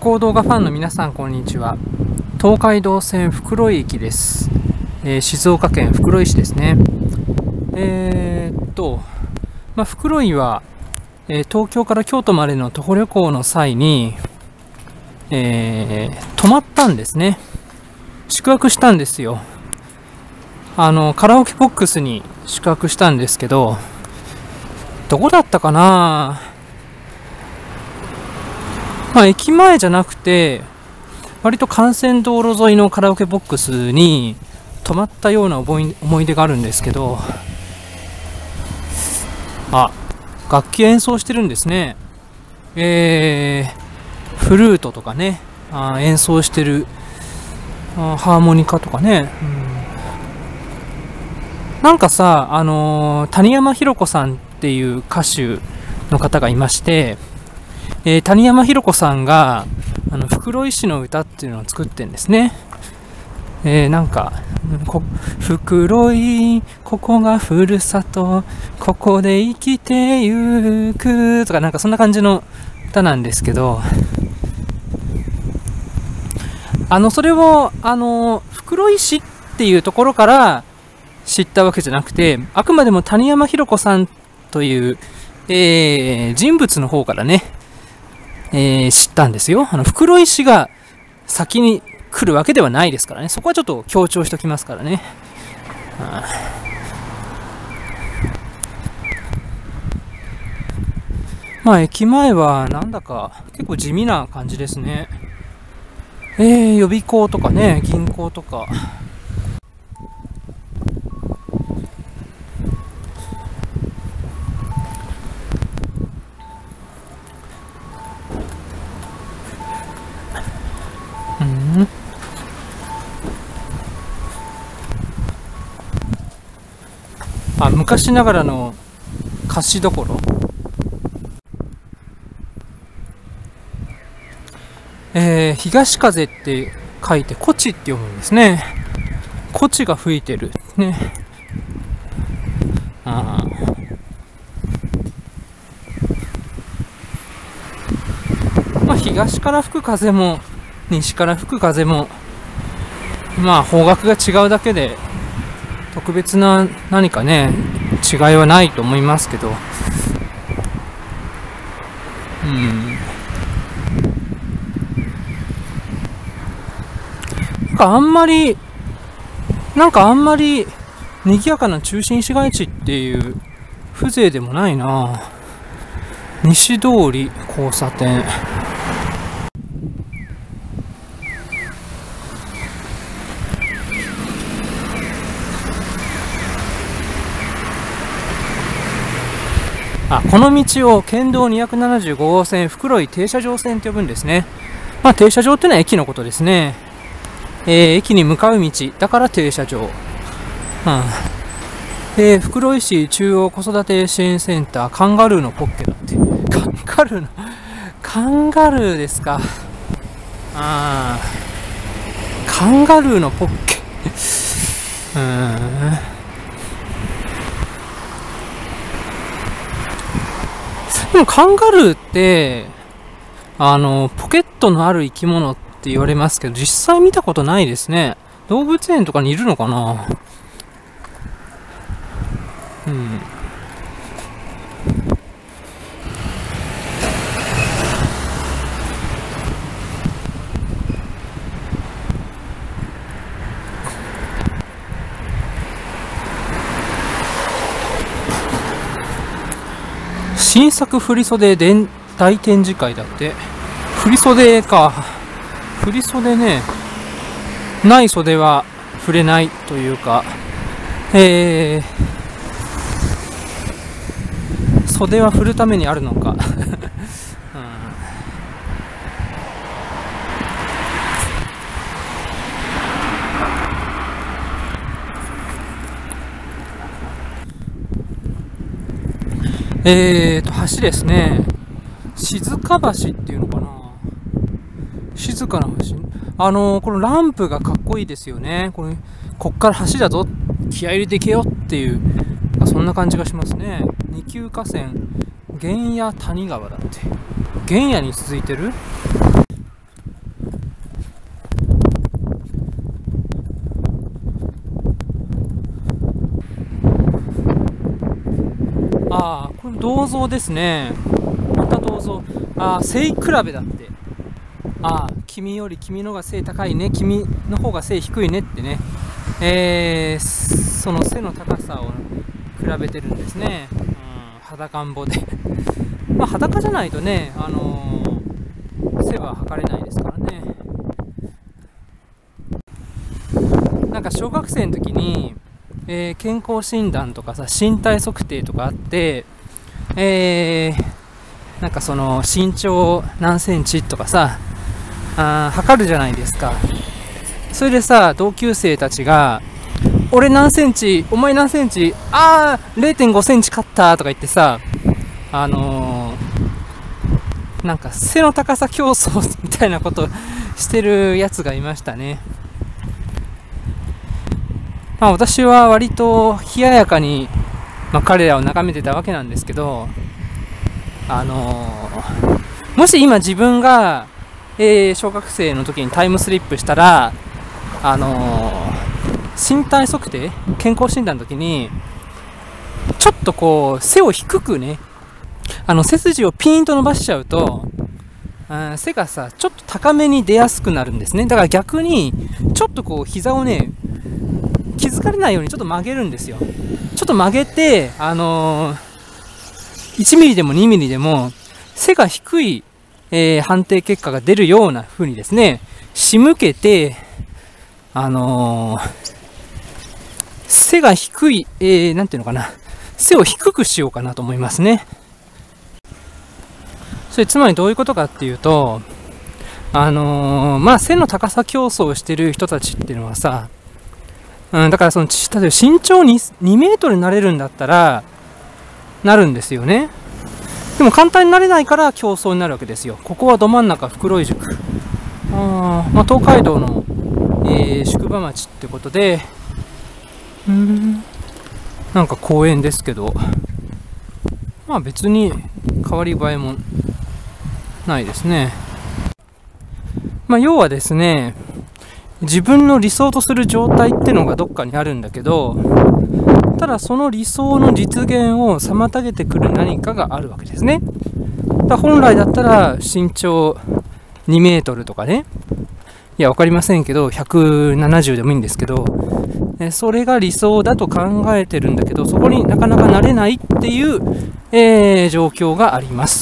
行動画ファンの皆さん、こんにちは。東海道線袋井駅です。静岡県袋井市ですね。袋井は、東京から京都までの徒歩旅行の際に、泊まったんですね。宿泊したんですよ。カラオケボックスに宿泊したんですけど、どこだったかな。駅前じゃなくて、割と幹線道路沿いのカラオケボックスに泊まったような思い出があるんですけど、楽器演奏してるんですね。フルートとかね、演奏してる、ハーモニカとかね、なんかさ、谷山ひろ子さんっていう歌手の方がいまして、谷山ひろ子さんが袋井市の歌っていうのを作ってるんですね。袋井、ここがふるさと、ここで生きてゆくとか、なんかそんな感じの歌なんですけど、それを袋井市っていうところから知ったわけじゃなくて、あくまでも谷山ひろ子さんという、人物の方からね、知ったんですよ。袋井市が先に来るわけではないですからね。そこはちょっと強調しておきますからね。駅前はなんだか結構地味な感じですね。予備校とかね、銀行とか。昔ながらの菓子どころ。東風って書いてこちって読むんですね。こちが吹いてるね。東から吹く風も西から吹く風も方角が違うだけで特別な何かね違いはないと思いますけど、あんまり賑やかな中心市街地っていう風情でもないな。西通り交差点。この道を県道275号線袋井停車場線と呼ぶんですね。停車場っていうのは駅のことですね。駅に向かう道だから停車場。袋井市中央子育て支援センターカンガルーのポッケだって。カンガルーですか。カンガルーのポッケ。でもカンガルーってポケットのある生き物って言われますけど、実際見たことないですね。動物園とかにいるのかな。新作振袖大展示会だって。振袖か。振袖ね。ない袖は触れないというか、袖は振るためにあるのか。橋ですね。静か橋っていうのかな。静かな橋。このランプがかっこいいですよね。こっから橋だぞ。気合い入れていけよっていう、そんな感じがしますね。二級河川、玄谷谷川だって。玄谷に続いてる。 これ銅像ですね。また銅像。ああ、背比べだって。ああ、君より君のが背高いね、君の方が背低いねってね。その背の高さを比べてるんですね。裸んぼで。まあ裸じゃないとね、背は測れないですからね。なんか小学生の時に、健康診断とかさ、身体測定とかあって、なんかその身長何センチとかさ、測るじゃないですか。それでさ、同級生たちが、俺何センチ、お前何センチ、0.5 センチ勝ったとか言ってさ、なんか背の高さ競争みたいなことしてるやつがいましたね。まあ私は割と冷ややかに、彼らを眺めてたわけなんですけど、もし今自分が、小学生の時にタイムスリップしたら、身体測定、健康診断の時に、ちょっとこう、背を低くね、背筋をピーンと伸ばしちゃうと、背がさ、ちょっと高めに出やすくなるんですね。だから逆に、ちょっとこう、膝をね、気づかれないようにちょっと曲げるんですよ。ちょっと曲げて、1ミリでも2ミリでも、背が低い、判定結果が出るような風にですね、仕向けて、背が低い、なんていうのかな、背を低くしようかなと思いますね。それつまりどういうことかっていうと、背の高さ競争をしてる人たちっていうのはさ、だから例えば身長2メートルになれるんだったら、なるんですよね。でも簡単になれないから競争になるわけですよ。ここはど真ん中袋井宿。東海道の、宿場町ってことで、なんか公園ですけど、別に変わり映えもないですね。要はですね、自分の理想とする状態ってのがどっかにあるんだけど、ただその理想の実現を妨げてくる何かがあるわけですね。本来だったら身長2メートルとかね、いや分かりませんけど170でもいいんですけど、それが理想だと考えてるんだけど、そこになかなかなれないっていう、状況があります。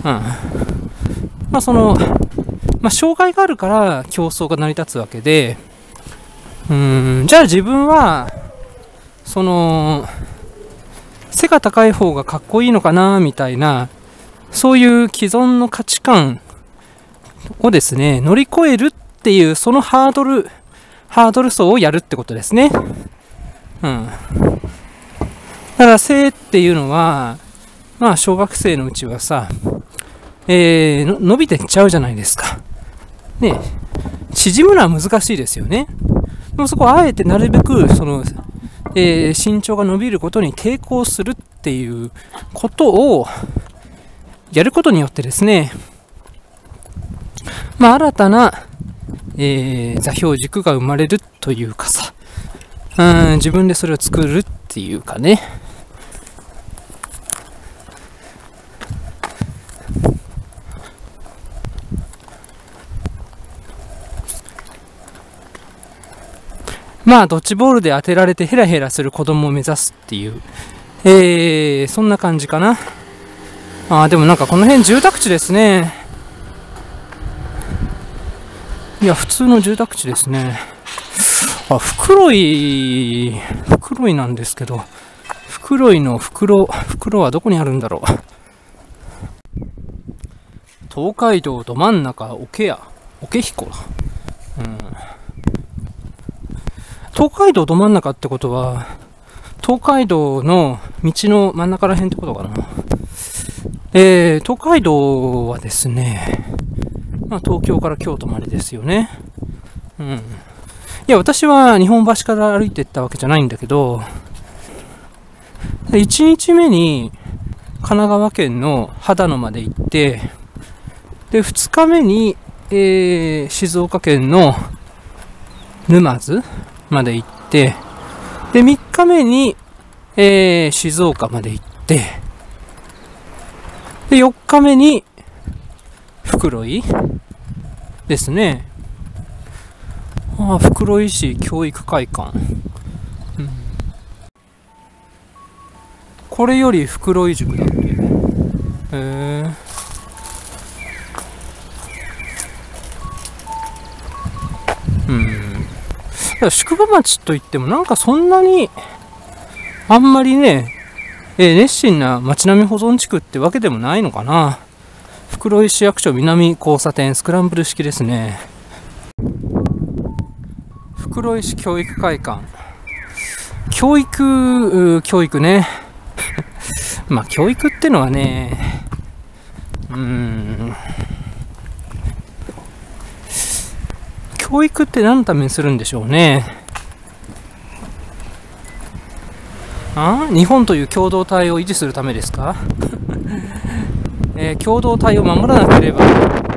障害があるから競争が成り立つわけで、じゃあ自分は背が高い方がかっこいいのかなみたいな、そういう既存の価値観をですね、乗り越えるっていう、そのハードル層をやるってことですね。だから背っていうのは、小学生のうちはさ、伸びてっちゃうじゃないですか。ね、縮むのは難しいですよね。でもそこはあえてなるべく身長が伸びることに抵抗するっていうことをやることによってですね、新たな、座標軸が生まれるというかさ、自分でそれを作るっていうかね。ドッジボールで当てられてヘラヘラする子供を目指すっていう、そんな感じかな。でもなんかこの辺住宅地ですね。いや、普通の住宅地ですね。袋井なんですけど、袋井の袋はどこにあるんだろう。東海道ど真ん中、桶彦だ。東海道ど真ん中ってことは、東海道の道の真ん中ら辺ってことかな。東海道はですね、東京から京都までですよね。いや、私は日本橋から歩いていったわけじゃないんだけど、1日目に神奈川県の秦野まで行って、で、2日目に、静岡県の沼津まで行って、で、3日目に、静岡まで行って、 で、4日目に、袋井ですね。ああ、袋井市教育会館。うん、これより袋井塾だって。へえ。うん。宿場町といってもなんかそんなに、あんまりね、熱心な町並み保存地区ってわけでもないのかな。袋井市役所南交差点スクランブル式ですね。袋井市教育会館。教育ね。まあ教育ってのはね、教育って何のためにするんでしょうね。日本という共同体を維持するためですか？共同体を守らなければ、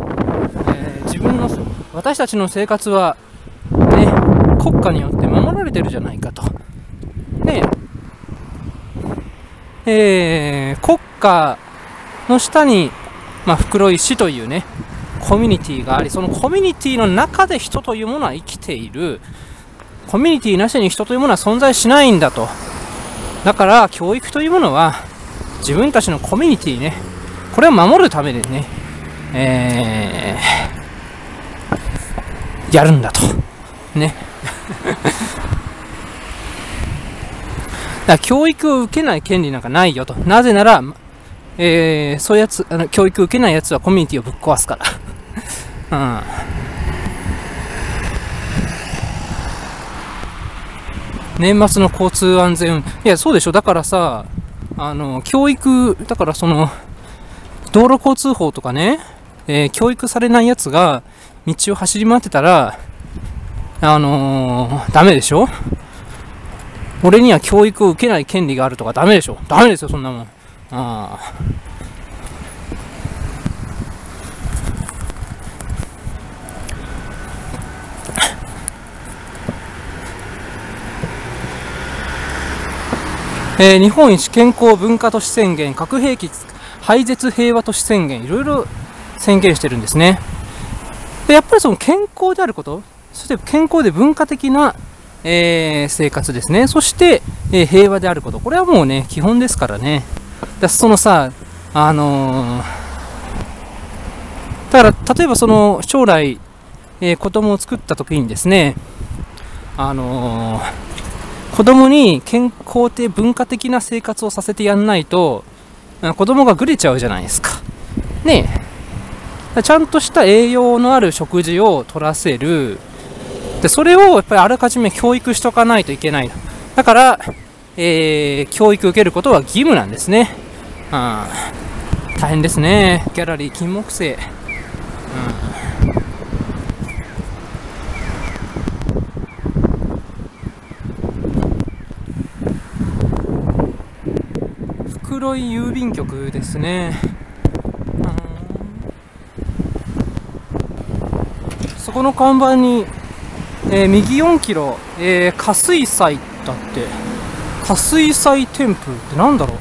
私たちの生活は、ね、国家によって守られてるじゃないかと。で、国家の下に、袋井市というね、コミュニティがあり、そのコミュニティの中で人というものは生きている。コミュニティなしに人というものは存在しないんだと。だから、教育というものは、自分たちのコミュニティね、これを守るためにね、やるんだと。ね。だから教育を受けない権利なんかないよと。なぜなら、そういうやつ、教育を受けないやつはコミュニティをぶっ壊すから。年末の交通安全、いや、そうでしょ。だからさ、教育、だから道路交通法とかね、教育されないやつが道を走り回ってたら、ダメでしょ。俺には教育を受けない権利があるとかダメでしょ。ダメですよ、そんなもん。日本一健康文化都市宣言、核兵器廃絶平和都市宣言、いろいろ宣言してるんですね。でやっぱりその健康であること、そして健康で文化的な、生活ですね。そして、平和であること、これはもうね、基本ですからね。そのさ、だから例えばその将来、子供を作った時にですね、子供に健康的文化的な生活をさせてやんないと、子供がぐれちゃうじゃないですか。ねえ。ちゃんとした栄養のある食事を取らせる。で、それをやっぱりあらかじめ教育しとかないといけない。だから、教育受けることは義務なんですね。大変ですね。ギャラリー金木犀。袋井郵便局ですね。そこの看板に、右4キロ、加水祭だって。加水祭テンプルってなんだろ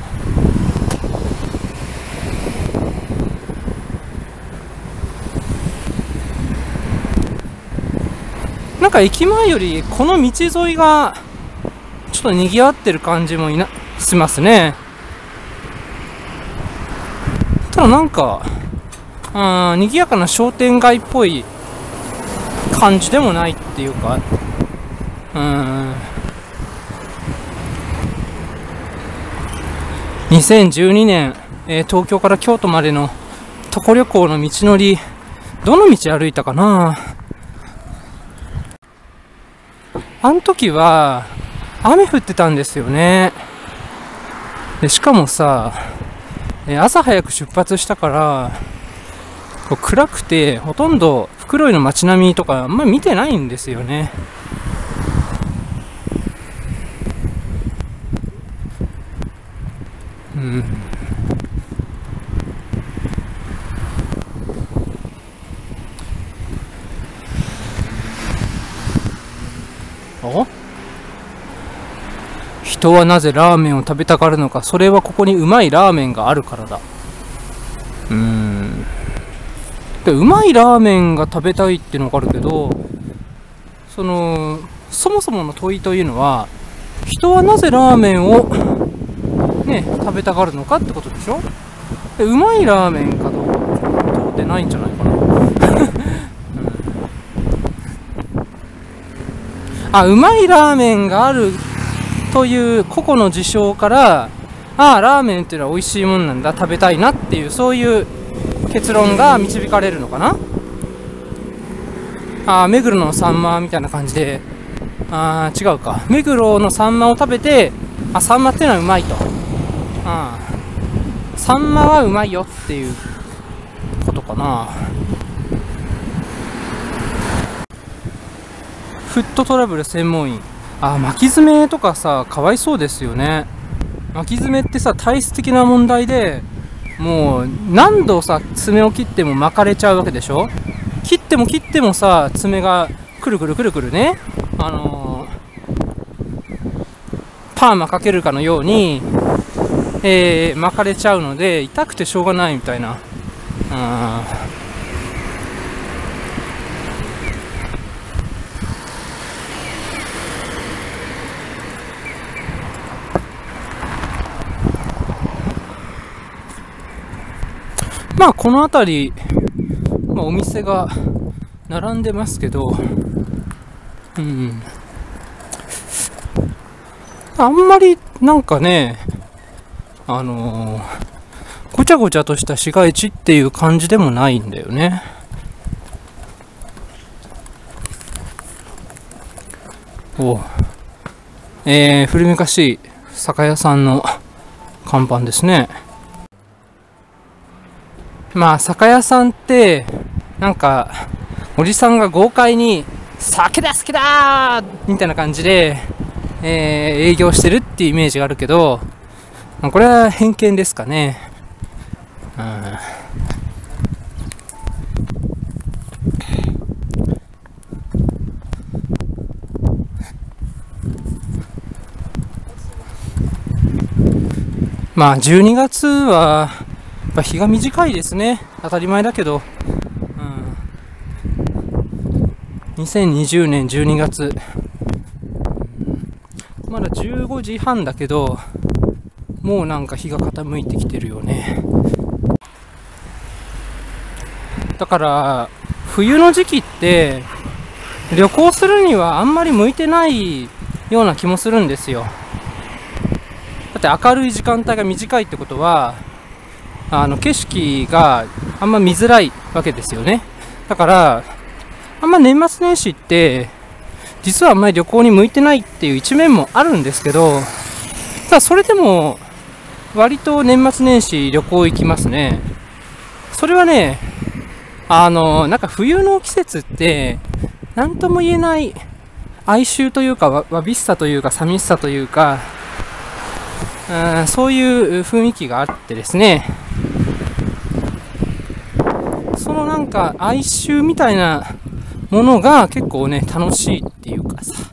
う。なんか駅前よりこの道沿いがちょっと賑わってる感じもしますね。ただなんか、賑やかな商店街っぽい感じでもないっていうか、2012年、東京から京都までの徒歩旅行の道のり、どの道歩いたかな。あの時は雨降ってたんですよね。でしかもさ、朝早く出発したから暗くてほとんど袋井の街並みとかあんまり見てないんですよね。人はなぜラーメンを食べたがるのか。それはここにうまいラーメンがあるからだ。 でうまいラーメンが食べたいっていうのがあるけど、そもそもの問いというのは、人はなぜラーメンをね食べたがるのかってことでしょ。でうまいラーメンかどうか通ってないんじゃないかな、うまいラーメンがあるという個々の事象から、ラーメンっていうのは美味しいもんなんだ、食べたいなっていう、そういう結論が導かれるのかな。目黒のサンマみたいな感じで、違うか、目黒のサンマを食べて、サンマっていうのはうまいと、サンマはうまいよっていうことかな。フットトラブル専門員、巻き爪とかさ、かわいそうですよね。巻き爪ってさ、体質的な問題で、もう何度さ爪を切っても巻かれちゃうわけでしょ。切っても切ってもさ、爪がくるくるくるくるね、パーマかけるかのように、巻かれちゃうので、痛くてしょうがないみたいな。この辺り、お店が並んでますけど、あんまりなんかね、ごちゃごちゃとした市街地っていう感じでもないんだよね。古めかしい酒屋さんの看板ですね。酒屋さんってなんかおじさんが豪快に酒だ好きだーみたいな感じで、営業してるっていうイメージがあるけど、これは偏見ですかね。12月はやっぱ日が短いですね。当たり前だけど、2020年12月、まだ15時半だけど、もうなんか日が傾いてきてるよね。だから冬の時期って旅行するにはあんまり向いてないような気もするんですよ。だって明るい時間帯が短いってことは、景色があんま見づらいわけですよね。だからあんま年末年始って実はあんまり旅行に向いてないっていう一面もあるんですけど、ただそれでも割と年末年始旅行行きますね。それはね、なんか冬の季節って何とも言えない哀愁というかわびしさというか寂しさというか、そういう雰囲気があってですね、そのなんか哀愁みたいなものが結構ね楽しいっていうかさ、